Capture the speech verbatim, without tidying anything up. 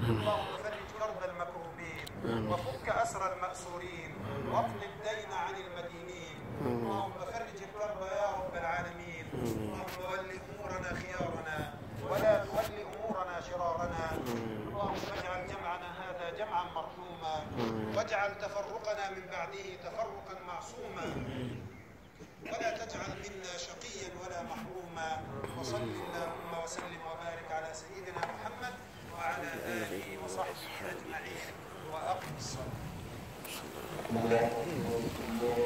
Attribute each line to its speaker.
Speaker 1: اللهم فرج كرب المكروبين وفك أسر المأسورين واقض الدين عن المدينين. اللهم فرج الكرب يا رب العالمين. اللهم ول أمورنا خيارنا ولا تول أمورنا شرارنا. اللهم اجعل جمعنا هذا جمعا مرحوما واجعل تفرقنا من بعده تفرقا معصوما ولا تجعل منا شقيا ولا محروما. وصل اللهم وسلم وبارك على سيدنا محمد وعلى آله وصحبه أجمعين وأقم الصلاة.